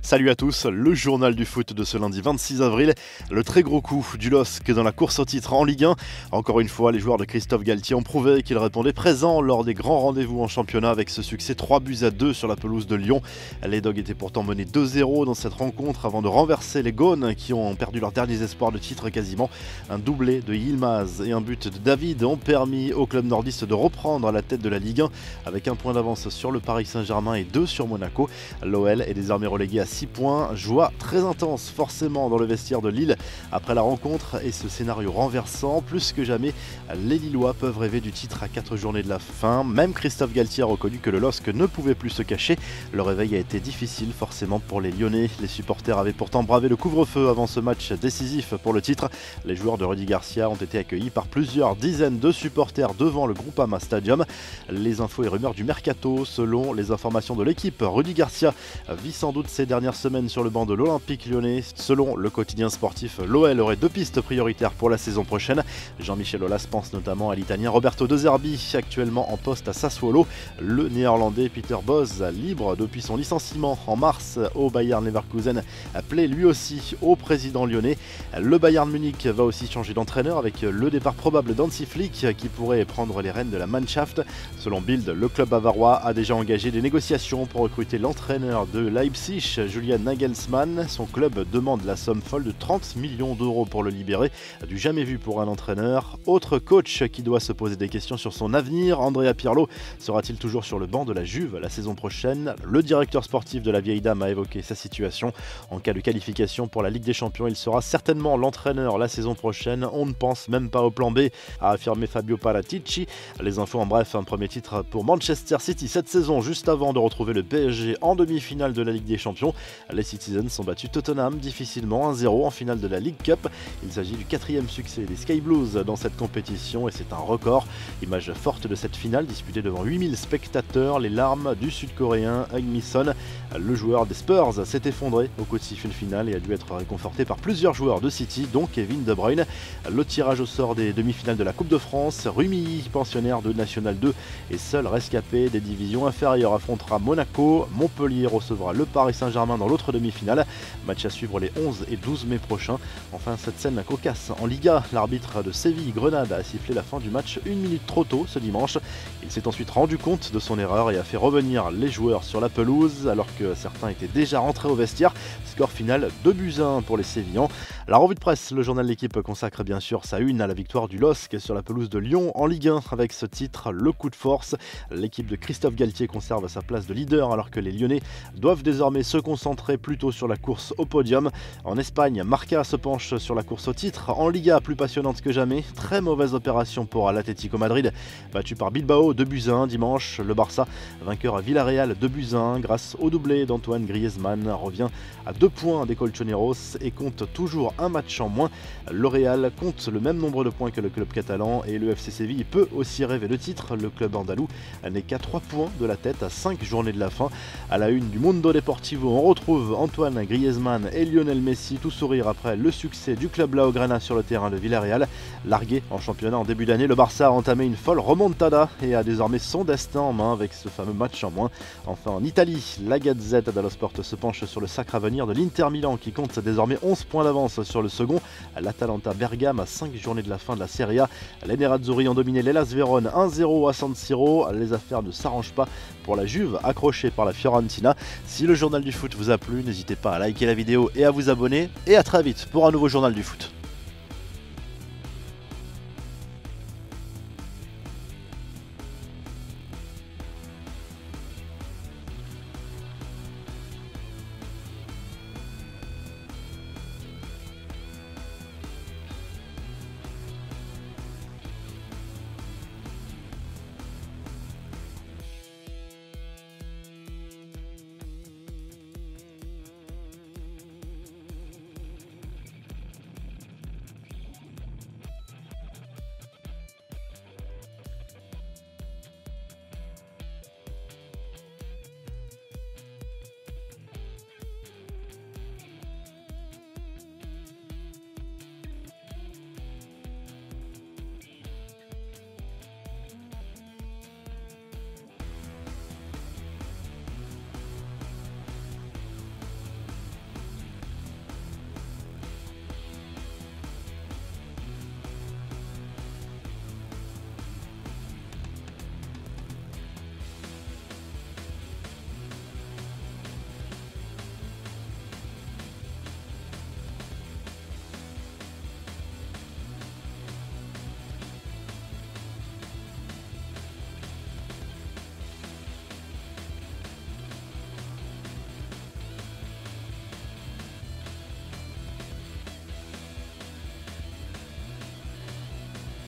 Salut à tous, le journal du foot de ce lundi 26 avril. Le très gros coup du LOSC dans la course au titre en Ligue 1. Encore une fois, les joueurs de Christophe Galtier ont prouvé qu'ils répondaient présents lors des grands rendez-vous en championnat avec ce succès 3-2 sur la pelouse de Lyon. Les Dogs étaient pourtant menés 2-0 dans cette rencontre avant de renverser les Gaunes qui ont perdu leurs derniers espoirs de titre quasiment. Un doublé de Yilmaz et un but de David ont permis au club nordiste de reprendre la tête de la Ligue 1 avec un point d'avance sur le Paris Saint-Germain et 2 sur Monaco. L'OL est désormais relégué à 6 points, joie très intense forcément dans le vestiaire de Lille après la rencontre et ce scénario renversant. Plus que jamais, les Lillois peuvent rêver du titre à 4 journées de la fin. Même Christophe Galtier a reconnu que le LOSC ne pouvait plus se cacher. Le réveil a été difficile forcément pour les Lyonnais. Les supporters avaient pourtant bravé le couvre-feu avant ce match décisif pour le titre. Les joueurs de Rudy Garcia ont été accueillis par plusieurs dizaines de supporters devant le Groupama Stadium. Les infos et rumeurs du mercato, selon les informations de l'équipe, Rudy Garcia vit sans doute ces dernières semaines sur le banc de l'Olympique Lyonnais. Selon le quotidien sportif, l'OL aurait 2 pistes prioritaires pour la saison prochaine. Jean-Michel Aulas pense notamment à l'Italien Roberto De Zerbi, actuellement en poste à Sassuolo. Le Néerlandais Peter Bosz, libre depuis son licenciement en mars au Bayern Leverkusen, plaît lui aussi au président lyonnais. Le Bayern Munich va aussi changer d'entraîneur avec le départ probable d'Hansi Flick qui pourrait prendre les rênes de la Mannschaft. Selon Bild, le club bavarois a déjà engagé des négociations pour recruter l'entraîneur de Leipzig, Julian Nagelsmann. Son club demande la somme folle de 30 millions d'euros pour le libérer, du jamais vu pour un entraîneur. Autre coach qui doit se poser des questions sur son avenir, Andrea Pirlo sera-t-il toujours sur le banc de la Juve la saison prochaine? Le directeur sportif de la vieille dame a évoqué sa situation. En cas de qualification pour la Ligue des Champions, il sera certainement l'entraîneur la saison prochaine. On ne pense même pas au plan B, a affirmé Fabio Paratici. Les infos en bref, un premier titre pour Manchester City cette saison, juste avant de retrouver le PSG en demi-finale de la Ligue des Champions. Les Citizens ont battu Tottenham difficilement 1-0 en finale de la League Cup. Il s'agit du 4e succès des Sky Blues dans cette compétition et c'est un record. Image forte de cette finale disputée devant 8000 spectateurs, les larmes du Sud-Coréen Heung-min Son. Le joueur des Spurs s'est effondré au coup de sifflet final et a dû être réconforté par plusieurs joueurs de City, dont Kevin De Bruyne. Le tirage au sort des demi-finales de la Coupe de France, Rumi, pensionnaire de National 2 et seul rescapé des divisions inférieures, affrontera Monaco. Montpellier recevra le Paris Saint-Germain dans l'autre demi-finale. Match à suivre les 11 et 12 mai prochains. Enfin, cette scène cocasse en Liga, l'arbitre de Séville-Grenade a sifflé la fin du match 1 minute trop tôt ce dimanche. Il s'est ensuite rendu compte de son erreur et a fait revenir les joueurs sur la pelouse alors que certains étaient déjà rentrés au vestiaire. Score final 2-1 pour les Sévillans. La revue de presse, le journal de l'équipe consacre bien sûr sa une à la victoire du LOSC sur la pelouse de Lyon en Ligue 1 avec ce titre, le coup de force. L'équipe de Christophe Galtier conserve sa place de leader alors que les Lyonnais doivent désormais se concentrer plutôt sur la course au podium. En Espagne, Marca se penche sur la course au titre. En Liga, plus passionnante que jamais. Très mauvaise opération pour l'Atlético Madrid, battu par Bilbao 2-1 dimanche. Le Barça, vainqueur à Villarreal 2-1 grâce au doublé d'Antoine Griezmann, revient à 2 points des Colchoneros et compte toujours un match en moins. Le Real compte le même nombre de points que le club catalan et le FC Séville peut aussi rêver de titre. Le club andalou n'est qu'à 3 points de la tête à 5 journées de la fin. À la une du Mundo Deportivo, on retrouve Antoine Griezmann et Lionel Messi, tout sourire après le succès du club Blaugrana sur le terrain de Villarreal. Largué en championnat en début d'année, le Barça a entamé une folle remontada et a désormais son destin en main avec ce fameux match en moins. Enfin en Italie, la Gazette dello Sport se penche sur le sacre à venir de l'Inter Milan qui compte désormais 11 points d'avance sur le second. L'Atalanta Bergame à 5 journées de la fin de la Serie A. Les Nerazzurri ont dominé l'Hellas Vérone 1-0 à San Siro. Les affaires ne s'arrangent pas pour la Juve accrochée par la Fiorentina. Si le journal du foot vous a plu, n'hésitez pas à liker la vidéo et à vous abonner. Et à très vite pour un nouveau journal du foot.